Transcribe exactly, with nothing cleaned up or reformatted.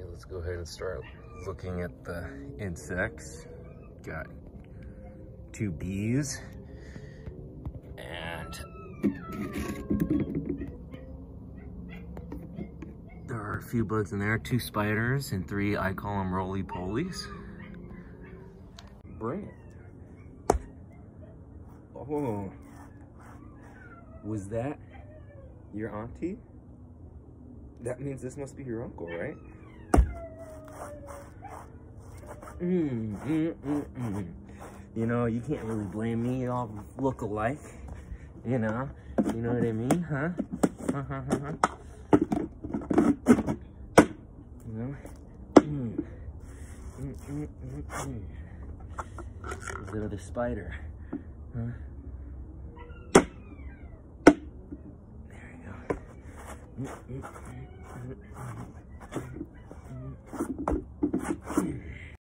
let's go ahead and start looking at the insects. Got two bees and there are a few bugs in there, two spiders and three, I call them roly-polies. Bring it. Oh, was that your auntie? That means this must be your uncle, right? Mm, mm, mm, mm. You know, you can't really blame me. You all look alike. You know, you know what I mean, huh? Huh, huh, huh, huh. You know? Mm. Mm, mm, mm, mm. There's another spider, huh? There you go. Mm, mm, mm, mm, mm.